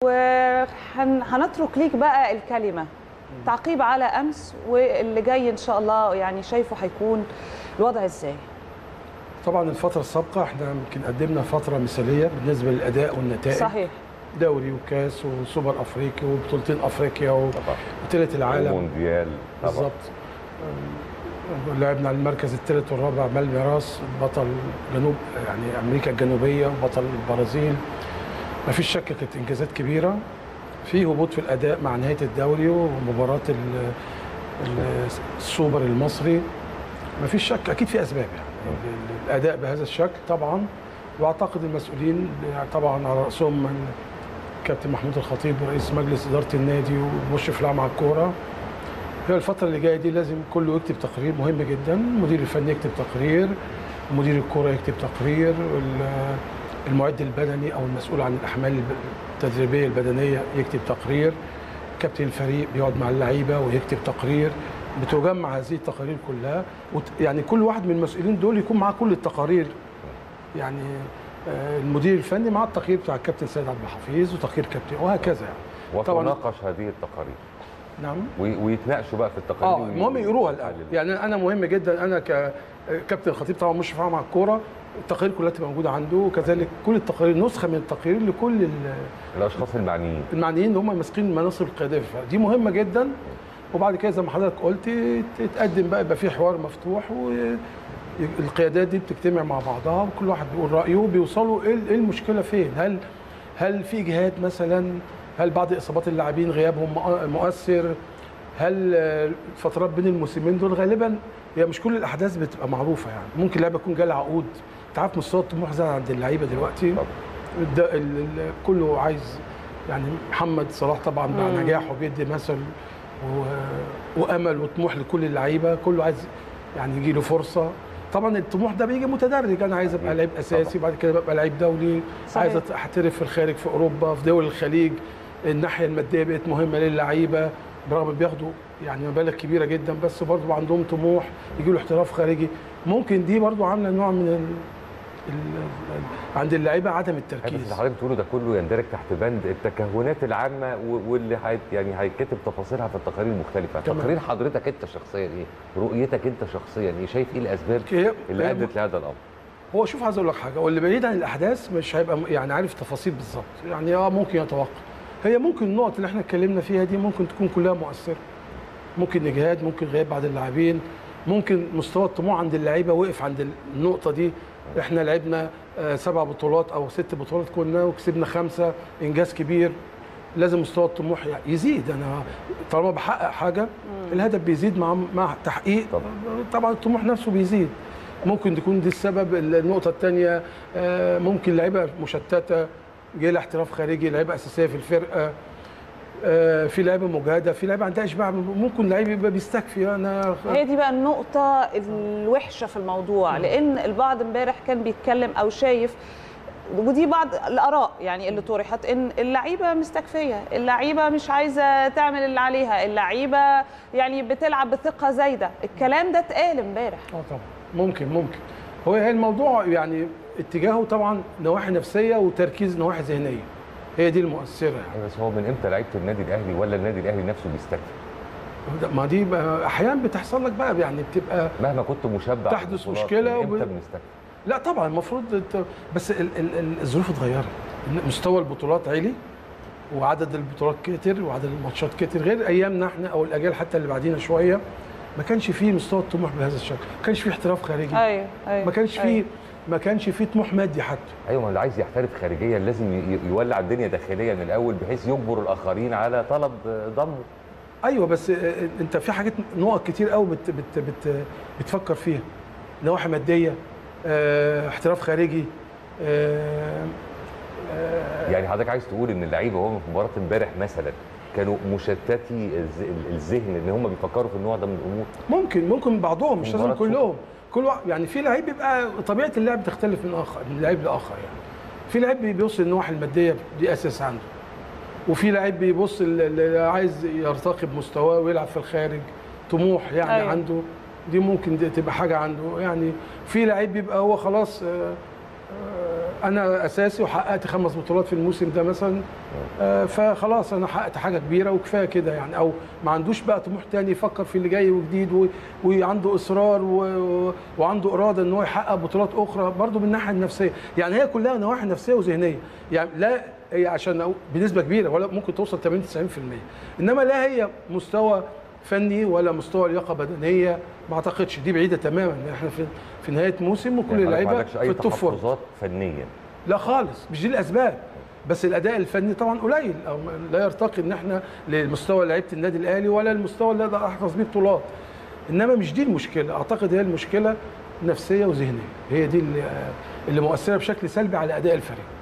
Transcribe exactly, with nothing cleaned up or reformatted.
وهنترك ليك بقى الكلمة تعقيب على أمس واللي جاي إن شاء الله، يعني شايفه هيكون الوضع إزاي؟ طبعا الفترة السابقة احنا يمكن قدمنا فترة مثالية بالنسبة للأداء والنتائج. صحيح. دوري وكاس وسوبر أفريقيا وبطولتين أفريقيا وبطولة العالم ومونديال بالظبط. لعبنا على المركز الثالث والرابع مالميراس بطل جنوب يعني أمريكا الجنوبية وبطل البرازيل. ما فيش شك كانت إنجازات كبيرة. في هبوط في الأداء مع نهاية الدوري ومباراة السوبر المصري. ما فيش شك أكيد في أسباب يعني الأداء بهذا الشكل طبعا. واعتقد المسؤولين طبعا على راسهم الكابتن محمود الخطيب رئيس مجلس اداره النادي ومشرف العام على الكوره. هي الفتره اللي جايه دي لازم كله يكتب تقرير مهم جدا، المدير الفني يكتب تقرير، مدير الكوره يكتب تقرير، المعد البدني او المسؤول عن الاحمال التدريبيه البدنيه يكتب تقرير، كابتن الفريق بيقعد مع اللعيبه ويكتب تقرير. بتجمع هذه التقارير كلها، يعني كل واحد من المسؤولين دول يكون معاه كل التقارير. يعني المدير الفني مع التقرير بتاع الكابتن سيد عبد الحفيظ وتقرير كابتن وهكذا يعني. وتناقش هذه التقارير. نعم. ويتناقشوا بقى في التقارير. اه المهم يقروها الاول. يعني انا مهم جدا انا ككابتن الخطيب طبعا مشرف عام على الكوره، التقارير كلها تبقى موجوده عنده، وكذلك كل التقارير نسخه من التقارير لكل الاشخاص المعنيين. المعنيين اللي هم ماسكين المناصب القياديه، دي مهمه جدا. وبعد كده زي ما حضرتك قلت تتقدم بقى يبقى في حوار مفتوح و القيادات دي بتجتمع مع بعضها وكل واحد بيقول رايه وبيوصلوا ايه المشكله فين. هل هل في اجهاد مثلا؟ هل بعض اصابات اللاعبين غيابهم مؤثر؟ هل الفترات بين الموسمين دول غالبا هي مش كل الاحداث بتبقى معروفه يعني. ممكن لاعب يكون جاله عقود، انت عارف مستوى الطموح زاد عند اللعيبه دلوقتي. كله عايز يعني محمد صلاح طبعا مع نجاحه بيدي مثل وامل وطموح لكل اللعيبه، كله عايز يعني يجي له فرصه. طبعا الطموح ده بيجي متدرج، انا عايز ابقى لعيب اساسي وبعد كده ابقى لعيب دولي. صحيح. عايز احترف في الخارج في اوروبا في دول الخليج. الناحيه الماديه بقت مهمه للعيبه برغم بياخدوا يعني مبالغ كبيره جدا، بس برضه عندهم طموح يجي له احتراف خارجي. ممكن دي برضه عامله نوع من ال ال عند اللعيبه عدم التركيز. اللي حضرتك بتقوله ده كله يندرج تحت بند التكهنات العامه واللي هيت يعني هيتكتب تفاصيلها في التقارير المختلفه. تقرير حضرتك انت شخصيا ايه؟ رؤيتك انت شخصيا ايه؟ شايف ايه الاسباب اللي ادت لهذا الامر؟ هو شوف عايز اقول لك حاجه، واللي بعيد عن الاحداث مش هيبقى يعني عارف تفاصيل بالظبط، يعني اه ممكن يتوقع. هي ممكن النقط اللي احنا اتكلمنا فيها دي ممكن تكون كلها مؤثره. ممكن اجهاد، ممكن غياب بعض اللاعبين، ممكن مستوى الطموح عند اللعيبه وقف عند النقطه دي. احنا لعبنا سبع بطولات او ست بطولات كنا وكسبنا خمسه، انجاز كبير. لازم مستوى الطموح يزيد. انا طالما بحقق حاجه الهدف بيزيد مع مع تحقيق طبعا الطموح نفسه بيزيد. ممكن تكون دي السبب. النقطه الثانيه ممكن لعيبه مشتته جاي لها احتراف خارجي، لعيبه اساسيه في الفرقه، في لعيبه مجهده، في لعيبه عندها اشباع، ممكن لعيب يبقى بيستكفي. انا هي دي بقى النقطه الوحشه في الموضوع، لان البعض امبارح كان بيتكلم او شايف، ودي بعض الاراء يعني اللي طرحت، ان اللعيبه مستكفيه، اللعيبه مش عايزه تعمل اللي عليها، اللعيبه يعني بتلعب بثقه زايده. الكلام ده اتقال امبارح. اه طبعا ممكن ممكن هو الموضوع يعني اتجاهه طبعا نواحي نفسيه وتركيز نواحي ذهنيه، هي دي المؤثره يعني. بس هو من امتى لعيبه النادي الاهلي ولا النادي الاهلي نفسه بيستكفي؟ ما دي احيانا بتحصل لك بقى يعني بتبقى مهما كنت مشبع تحدث مشكله وب... امتى بنستكفي؟ لا طبعا المفروض بس ال ال الظروف اتغيرت، مستوى البطولات عالي وعدد البطولات كتر وعدد الماتشات كتر، غير ايامنا احنا او الاجيال حتى اللي بعدينا شويه ما كانش فيه مستوى الطموح بهذا الشكل، ما كانش فيه احتراف خارجي. ايوه ايوه ما كانش فيه أيوة. ما كانش فيه طموح مادي حتى. ايوه، ما اللي عايز يحترف خارجيا لازم يولع الدنيا داخليا من الاول بحيث يجبر الاخرين على طلب ضمه. ايوه بس انت في حاجات نقط كتير قوي بت بت بت بتفكر فيها، نواحي ماديه، اه احتراف خارجي. اه اه يعني حضرتك عايز تقول ان اللعيبه وهم في مباراه امبارح مثلا كانوا مشتتي الذهن ان هم بيفكروا في النوع ده من الامور؟ ممكن ممكن بعضهم مش لازم كلهم. كل واحد يعني في لعيب بيبقى طبيعه اللعب تختلف من اخر من لعيب لاخر يعني. في لعيب بيبص للنواحي الماديه دي اساس عنده، وفي لعيب بيبص اللي عايز يرتقي بمستواه ويلعب في الخارج، طموح يعني أيوة. عنده دي ممكن دي تبقى حاجه عنده يعني. في لعيب بيبقى هو خلاص انا اساسي وحققت خمس بطولات في الموسم ده مثلا، آه فخلاص انا حققت حاجه كبيره وكفايه كده يعني، او ما عندوش بقى طموح تاني يفكر في اللي جاي وجديد و... وعنده اصرار و... وعنده اراده ان هو يحقق بطولات اخرى برضه من الناحيه النفسيه. يعني هي كلها نواحي نفسيه وذهنيه، يعني لا هي عشان بنسبه كبيره ولا ممكن توصل ثمانين تسعين في المية، انما لا هي مستوى فني ولا مستوى لياقه بدنيه، ما اعتقدش، دي بعيده تماما. احنا في في نهايه موسم وكل يعني اللعيبه في التوب فور. تحفظات فنيا لا خالص، مش دي الاسباب، بس الاداء الفني طبعا قليل او لا يرتقي ان احنا لمستوى لعيبه النادي الاهلي ولا المستوى اللي اقدر احفظ بيه بطولات. انما مش دي المشكله، اعتقد هي المشكله نفسيه وذهنيه، هي دي اللي, اللي مؤثره بشكل سلبي على اداء الفريق.